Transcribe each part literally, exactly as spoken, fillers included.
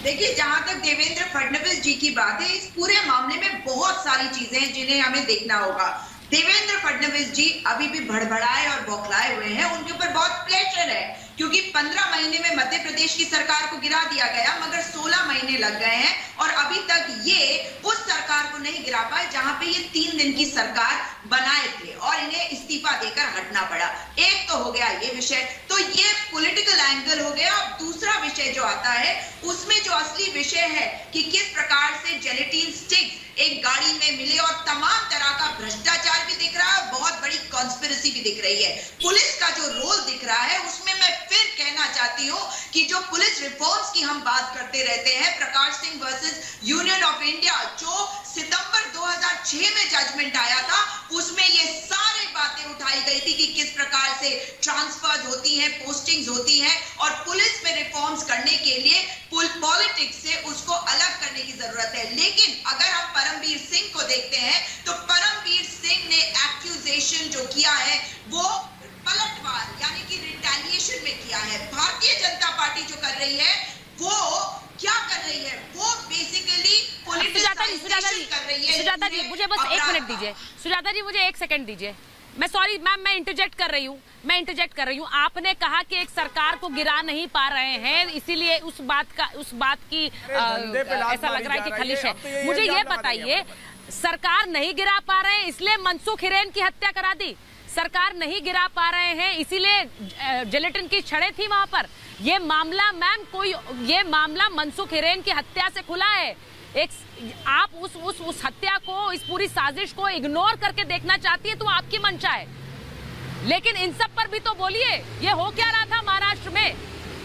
देखिए, जहां तक देवेंद्र फडणवीस जी की बात है, इस पूरे मामले में बहुत सारी चीजें हैं जिन्हें हमें देखना होगा। देवेंद्र फडणवीस जी अभी भी भड़बड़ाए और बौखलाए हुए हैं। उनके ऊपर बहुत प्रेशर है क्योंकि पंद्रह महीने में मध्य प्रदेश की सरकार को गिरा दिया गया, मगर सोलह महीने लग गए हैं और अभी तक ये उस सरकार को नहीं गिरा पाए जहां पे ये तीन दिन की सरकार बनाए थे और इन्हें इस्तीफा देकर हटना पड़ा। एक तो हो गया ये विषय, तो ये पॉलिटिकल एंगल हो गया। अब दूसरा विषय जो आता है उसमें जो असली विषय है कि किस प्रकार से जेलेटिन स्टिक्स एक गाड़ी में मिले और तमाम तरह का भ्रष्टाचार भी दिख रहा है, बहुत बड़ी कॉन्स्पिरेसी भी दिख रही है। पुलिस का जो रोल दिख रहा है उसमें मैं फिर कहना चाहती हूँ कि जो पुलिस रिफॉर्म्स की हम बात करते रहते हैं, Prakash Singh versus union of India, जो सितंबर दो हज़ार छह में जजमेंट आया था, उसमें ये सारी बातें उठाई गई थी कि किस प्रकार से ट्रांसफर्स होती हैं, पोस्टिंग्स होती हैं और पुलिस में रिफॉर्म्स करने के लिए पॉलिटिक्स से उसको अलग करने की जरूरत है। लेकिन अगर हम परमवीर सिंह को देखते हैं तो परमवीर सिंह ने एक्यूजेशन जो किया है वो पलटवार यानी कि रिटेलिएशन में किया है। भारतीय जनता पार्टी जो कर रही है वो क्या कर रही है, वो बेसिकली पॉलिटिसाइजेशन कर रही है। सुजाता जी मुझे बस एक मिनट दीजिए, सुजाता जी मुझे एक सेकंड दीजिए। मैं सॉरी मैम, मैं इंटरजेक्ट कर रही हूँ मैं इंटरजेक्ट कर रही हूँ आपने कहा कि एक सरकार को गिरा नहीं पा रहे हैं, इसीलिए उस बात का उस बात की आ, ऐसा लग रहा है कि खलिश है। मुझे ये बताइए, सरकार नहीं गिरा पा रहे हैं इसलिए मनसुख हिरेन की हत्या करा दी, सरकार नहीं गिरा पा रहे हैं इसीलिए जेलेटिन की छड़ें थी वहां पर। ये मामला मैम कोई ये मामला मनसुख हिरेन की हत्या से खुला है। एक आप उस उस उस हत्या को, इस पूरी साजिश को इग्नोर करके देखना चाहती है तो आपकी मंशा है, लेकिन इन सब पर भी तो बोलिए, ये हो क्या रहा था महाराष्ट्र में।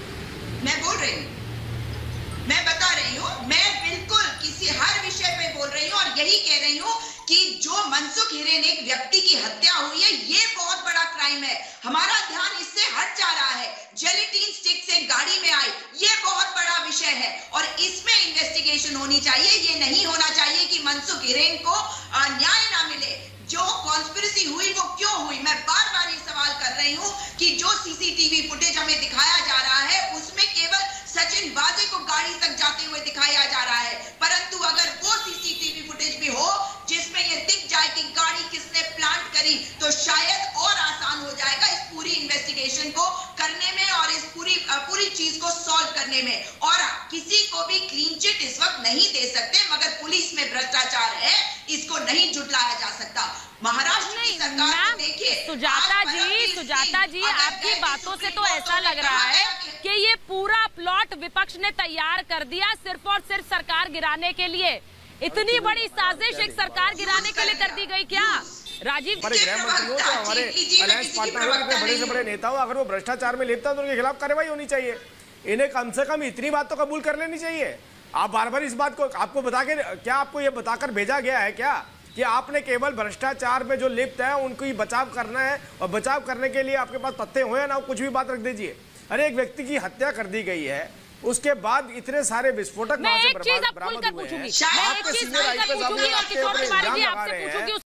मैं बोल रही हूँ, मैं बता रही हूँ, मैं बिल्कुल किसी हर विषय पे बोल रही हूँ और यही कह रही हूँ कि जो मनसुख हिरेन एक व्यक्ति की हत्या हुई है ये बहुत बड़ा क्राइम है। हमारा ध्यान इससे हट जा रहा है। जेलेटिन स्टिक से गाड़ी में आई, ये बहुत बड़ा विषय है और इसमें इन्वेस्टिगेशन होनी चाहिए। ये नहीं होना चाहिए कि मनसुख हिरेन को न्याय ना मिले। जो कॉन्स्पिरेसी हुई वो क्यों हुई, मैं बार बार ये सवाल कर रही हूँ कि जो सीसीटीवी फुटेज हमें दिखाया जा रहा है उसमें केवल सचिन वाजे को गाड़ी तक जाते हुए दिखाया जा रहा है, परंतु अगर वो सीसीटीवी फुटेज भी हो जिसमें ये दिख जाए कि गाड़ी किसने प्लांट करी तो शायद और आसान हो जाएगा इस पूरी इन्वेस्टिगेशन को करने में और इस पूरी पूरी चीज को सॉल्व करने में। और किसी को भी क्लीन चिट इस वक्त नहीं दे सकते, मगर पुलिस में भ्रष्टाचार है, इसको नहीं जुटलाया जा सकता। महाराष्ट्र की सरकार को देखिए। सुजाता जी सुजाता जी आपकी बातों से तो ऐसा लग रहा है कि ये पूरा प्लॉट विपक्ष ने तैयार कर दिया सिर्फ और सिर्फ सरकार गिराने के लिए। इतनी बड़ी साजिश एक सरकार गिराने के लिए कर दी गई क्या? राजीव हमारे गृह मंत्री हो, तो हमारे अलायंस पार्टनर हो, बड़े से बड़े नेता हो, अगर वो भ्रष्टाचार में लिप्त है तो उनके खिलाफ कार्रवाई होनी चाहिए। इन्हें कम से कम इतनी बात तो कबूल कर लेनी चाहिए। आप बार बार इस बात को आपको बता के, क्या आपको ये बताकर भेजा गया है क्या कि आपने केवल भ्रष्टाचार में जो लिप्त है उनको ही बचाव करना है और बचाव करने के लिए आपके पास तथ्य हो या ना, कुछ भी बात रख दीजिए। अरे एक व्यक्ति की हत्या कर दी गई है, उसके बाद इतने सारे विस्फोटक वहां से बरामद हुए हैं। आपके सीनियर आईपीएस अफसर आपके ऊपर इल्जाम लगा रहे हैं।